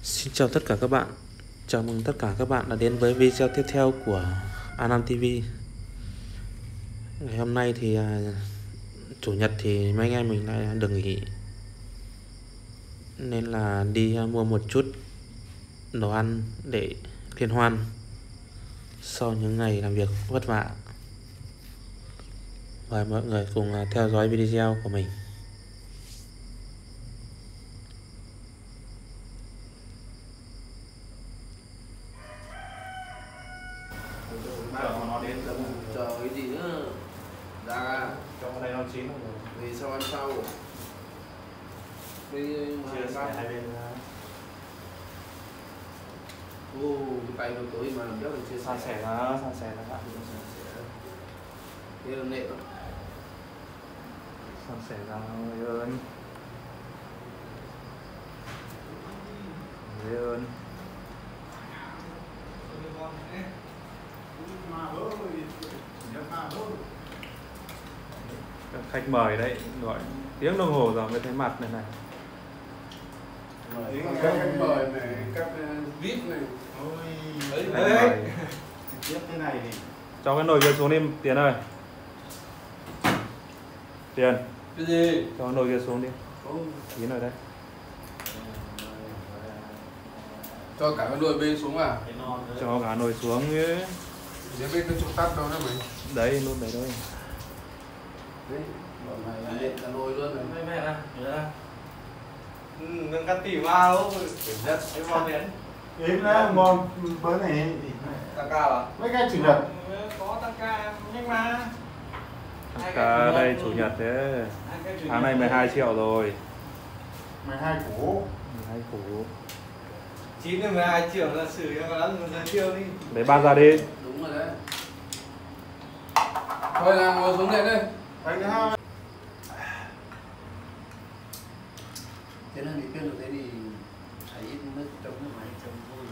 Xin chào tất cả các bạn. Chào mừng tất cả các bạn đã đến với video tiếp theo của An TV. Ngày hôm nay thì chủ nhật thì mấy anh em mình lại được nghỉ, nên là đi mua một chút đồ ăn để liên hoan sau những ngày làm việc vất vả. Mời mọi người cùng theo dõi video của mình. Chờ cái gì nữa? Ra trong cái này nó chín rồi. vì sao ăn sau? Chia sẻ hai bên. Cái tay nó tối mà biết là chia San sẻ nó bạn. Thế là nệ đó. San sẻ ra ơn. Ơn. Các khách mời đấy, gọi tiếng đồng hồ rồi mới thấy mặt này này. Các khách mời này, các VIP này. Đấy. Tiếp thế này thì cho cái nồi kia xuống đi Tiền ơi. Tiền. Cái gì? Cho cái nồi kia xuống đi. Tí rồi đấy. Cho cả cái nồi bê xuống à? Cho cả nồi xuống chứ. Dưới bên cái chỗ tắt đâu đó mày. Đấy, nút đấy thôi. Đấy, bọn này điện cả nồi luôn này. Mẹ nè, nhớ nè. Đừng cắt tỉ vào đâu. Rất cái món đến. Yếm đó, ngon bữa này Tăng ca à? mấy cái chủ nhật. Có tăng ca nhanh mà. Cả đây chủ nhật thế. Tháng này 12 triệu rồi. 12 củ. 12 củ. 9 đến 12 triệu là xử cho nó giới thiệu đi. Lấy ba ra đi. Đúng rồi đấy. Thôi là ngồi xuống điện đây. Đấy thứ hai. Thế là thì khuyên được thế thì thấy ít nước trong cái máy trong thôi.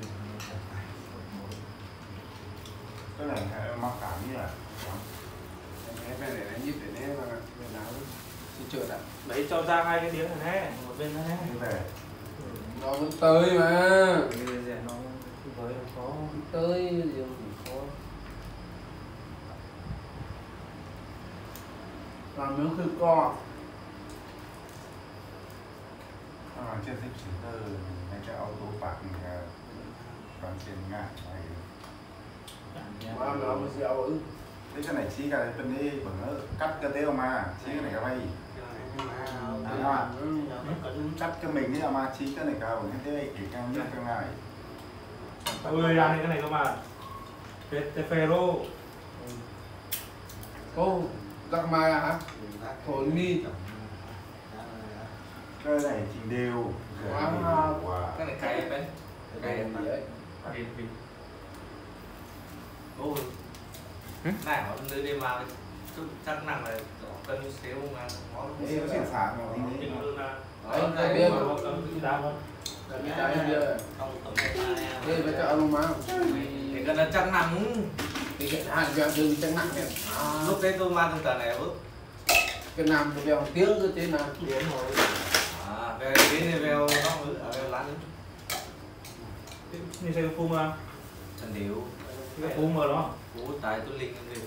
Cái này mắc cảm như là Em này để nhíp để nè mà bên nào xin trượt ạ. Đấy cho ra hai cái tiếng này nè, một bên này nè. như thế. Nó vẫn tới mà. Cái rẻ nó với nó có. Tới gì khó. Làm miếng khư co. Trên dịch chuyển từ mấy cái auto bạc còn trên ngã này. Mà nó mới giàu ư. Thế cái này chỉ cái bên đi bằng nó cắt cái téo mà chỉ cái này cái bay. Cắt cho mình đi mà chỉ cái này cả bằng cái téo chỉ càng như càng ngại. Ôi ra cái này các bạn. Tefero. Ô, giặc mai à hả? Thổi mi. Cái này chỉnh đều. Cái này cay đấy. Cái gì đấy? Ôi. Này nó đưa đi mà chắc nặng là cân xíu mà nó Thế nó chuyển sản vào cũng đi. Đấy, cái biết. đá Cái biết. Đây phải cho ông má. Thì gần là chắc nặng. Thì cái hàng vẹo đừng chắc nặng này. Lúc đấy tôi mang từ tờ này bước. Cái nam cái vẹo tiếng cứ thế nào. Tiếng rồi. À, về đến thì vèo nó mới ở đây lăn. Như xe phun à? Thành điệu. Cái phun mà đó. Phú tại tôi linh cái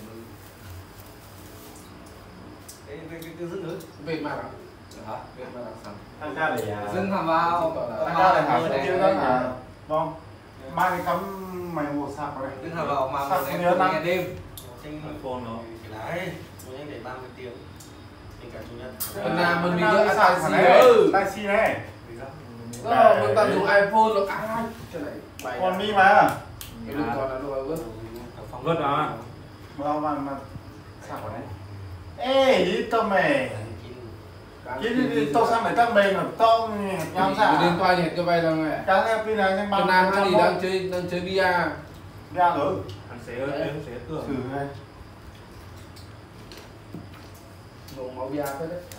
cái dứt nữa. Về mà nào? Hả? Về mà nào xong. Tăng ca để Dưng thầm vào. tăng ca để hả? Chưa đó hả? Vâng. Ba cái cắm mày mua sạc vào đây. Dưng thầm vào mà Sạc không nhớ ngày năm. đêm. Phone nó. Đấy, tôi nhắc để 30 tiếng. Mình cả chủ nhật. Cái nam mình đi nữa sạc taxi này. ư. Taxi này. Mình ta dùng iPhone nó cái này. Còn mi mà. Cái đừng còn là đồ vứt. Vứt à? Mà sạc vào đây. Ê, đi tao mày. Chứ tao sang để tao mày mà tao nhau Cái điện xả. thoại thì cái bay đâu này. Cái này pin này sang Cái bao. nam thì đang chơi bia. Ra rồi. Anh sẽ cửa. Thử này. Ngộ máu bia hết đấy.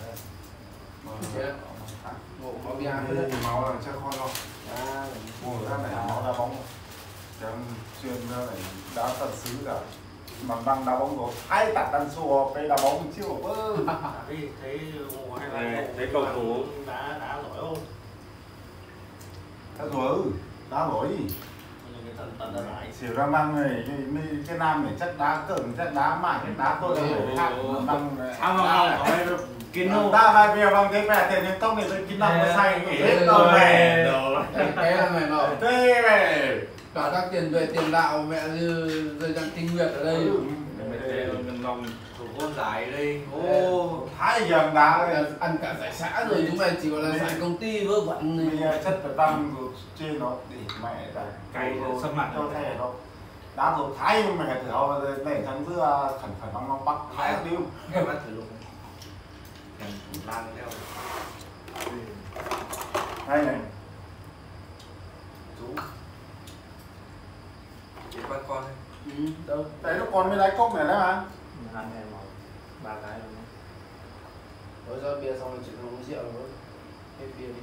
Ngộ máu bia hết đấy. Máu là cho con không? Ngồi ra này máu đá bóng. Chẳng chuyên ra này đá tận xứ cả. Mà đang đá bóng rồi. Ai tạt đàn xùa cái đá bóng chưa bơ. Thấy cầu thủ đá giỏi không? Đã rồi, đá rồi. Tần đã lại. Xỉu ra mang này, cái nam này chắc đá cứng, chắc đá mãi, chắc đá tôi là phải khác. Bằng... Kín hô. Ta vai bia bằng cái mẹ tiền nhưng tông này tôi kín lòng nó say nghỉ hết rồi mẹ. Thế là mày nói. Thế mẹ. Cả các tiền về tiền đạo mẹ rơi răng kinh nguyệt ở đây. Thủ môn giải đây. Ô, thái giờ đá đây. Ăn cả giải xã rồi chúng mày chỉ gọi là giải công ty vớ vẩn. Bây giờ chất phải tăng rồi trên nó để mẹ ta Cày sắp mặt cho thẻ đâu. Đá rồi thái nhưng mà thử họ để thằng dưa khẩn khẩn nó bắt thái điêu. Em bắt thử luôn. Lan theo. Đây này. Chú. Chỉ bắt con thôi. Đâu? Đấy nó còn mới đáy cốc này đấy mà. Ăn em bảo 3 cái luôn. Rồi ra bia xong rồi chỉ cần uống rượu thôi. Hết bia đi.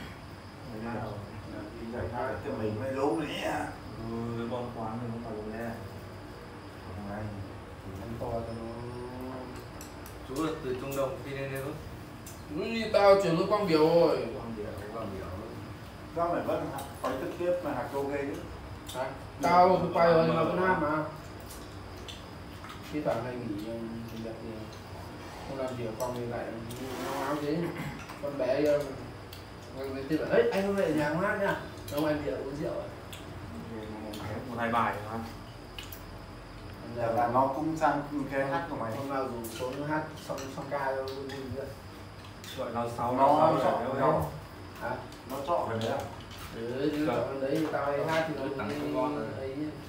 Đi giải khai thì mình mới lố đấy à. Cái bon khoáng thì không phải luôn nè. Ăn to cho nó... Chú là từ Trung Đông đi lên đây luôn. Như tao chuyển nó Quang Biểu rồi. Quang Biểu. Do mày vẫn phải trực tiếp mà hạt lô ghê chứ. Tao quay rồi mà Vân Nam mà. Khi thoảng này nghỉ thì đẹp thì không làm gì ở phòng thì lại nó áo thế. Con bé người ta bảo ấy anh không về nhà hát nha. Đâu anh đi uống rượu à? 1-2 bài hả? Giờ là nó cũng sang cái hát của mày. Hôm nào dù xuống hát xong ca đâu vui nữa. Gọi nó 6 Nó nó chọn Hả? nó chọn cái đấy à? Ừ, chọn đấy tao hay hát thì nó tặng cho cũng con ấy.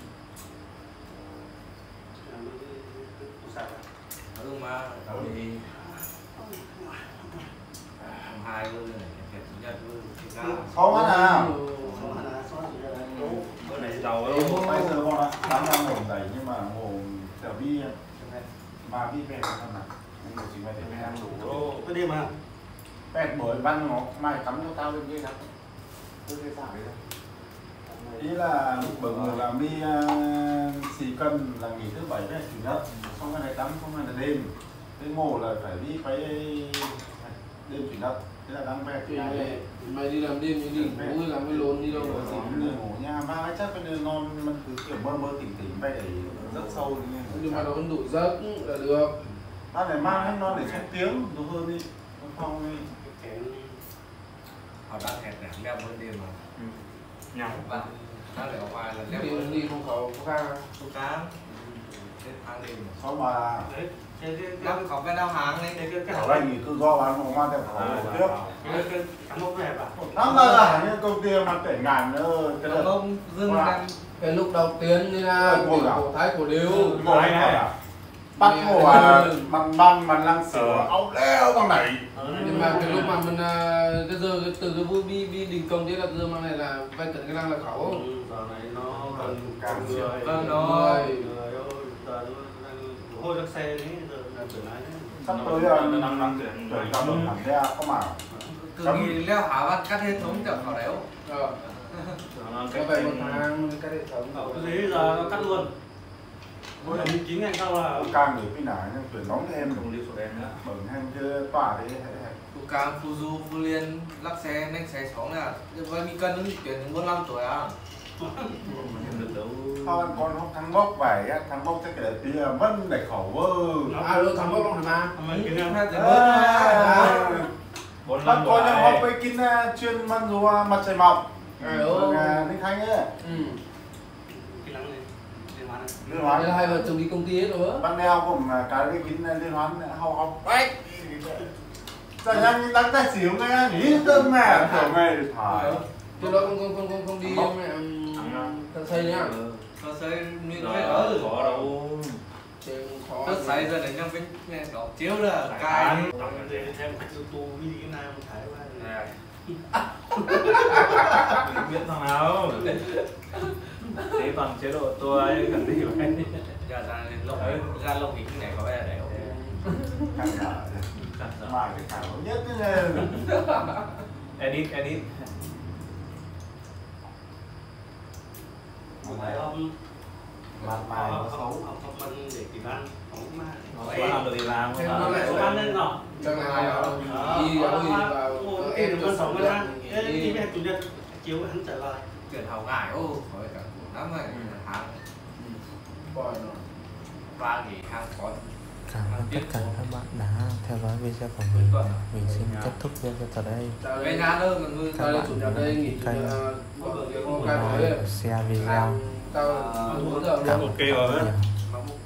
Mà thì hai luôn này, kẻ chủ nhật luôn thì ca. Không ăn à? Bữa này giàu Bây giờ con ạ, sáng ra ngủ dậy nhưng mà ngủ trở bi mà bi về không nào. Nhưng mà chỉ phải để mẹ ăn đủ. Cái đêm à? Bẹt bởi văn nó mày cắm cho tao lên kia lắm. Tôi cái sao đấy đâu. Ý là bởi người là mi xì cân là nghỉ thứ bảy với chủ nhật, xong cái này tắm xong cái này đêm. Thế ngủ là phải đi phải đêm chủ nhật. Thế là đang về cái này. Mày đi làm đêm đi ngủ làm cái lồn đi đâu mà gì Ngủ nha, ba cái chắc cái nonมันcứ kiểu mơ tỉnh tỉnh bay để rất sâu như thế. nhưng mà nó vẫn đủ giấc là được. Nó phải mang hết non để xuống tiếng đủ hơn đi. Không đi. Họ đang hẹn để đeo bên đêm mà. Nhằm. Bạn nó để ở ngoài là đeo Đi đi không khẩu có ca. số cám. Đến tháng đêm. Sao mà Đang có cái đau hàng này cái ở đây nghỉ tự do bán không mang theo khẩu tiếp. Cắm một đẹp à? Nó là những công ty mà kể ngàn nữa. Cái Đồng là ông Dương đang Cái lúc đầu tiên như là cổ thái cổ điếu. ngồi này bắt ngồi bằng băng bằng lăng xỉu ống leo con này. Nhưng mà cái lúc mà mình cái giờ cái từ cái vui bi đình công thế là giờ mà này là vay cận cái lăng là khẩu. Giờ này nó cần càng nhiều. vâng nó hôi các xe đấy, giờ là tuổi lái đấy. Sắp tới đang tuyển ra đường hẳn ra không mà. từ khi leo hả văn cắt hệ thống chậm vào đéo. Nó Có phải một tháng cái hệ thống. cái gì giờ nó cắt luôn. Mỗi lần 9 ngày sau là Càng để khi nào nhưng tuyển nóng thêm không đi sổ đen nữa. bẩn hem chưa tỏa đấy. Cam Fuzu Phú Liên lắc xe nhanh xe sống là với mi cân nó chuyển đến 45 tuổi à. Được đâu. Con không thắng bốc vậy á, thắng bốc chắc để tí vẫn để khẩu vơ. Luôn thằng bốc không mà. Bắt coi nó họp với kín chuyên măn dù mặt trời mọc. Ninh Thanh ấy. Liên hoan. Hai vợ chồng đi công ty hết rồi. Ban đeo cũng cái kín liên hoan học bách. Giờ nhanh đánh tay xỉu nghe nghĩ tâm mẹ kiểu mẹ được thải. Chứ nó không đi mẹ thằng xây nhá. Nó xây như Rồi, thế đó. có đâu. Nó xây ra để nhằm bên đó chiếu là cài. Thêm tu đi cái nào cũng thấy qua. Biết thằng nào. Thế toàn chế độ tôi cần gì vậy? Giờ ra lông hình này có vẻ đẹp. Căng thẳng. Mày cái thảo nhất cái Edit. Phải không? mặt mày nó xấu. Không ăn để kỳ văn. Nó làm được thì làm. Nó lại Nó ăn lên rồi. Chẳng là đi vào Em nó sống ra. Đi về chủ nhật. chiếu hắn trở lại chuyển hậu ngải ô khỏi cả lắm rồi hàng coi nó ba nghỉ hàng có Cảm ơn tất cả các bạn đã theo dõi video của mình. Mình xin kết thúc video tại đây. cái ra đâu mà ngươi Các bạn chủ nhật đây nghỉ kênh có like, share video. tao 4 giờ Cảm ok ơn rồi. nhiều.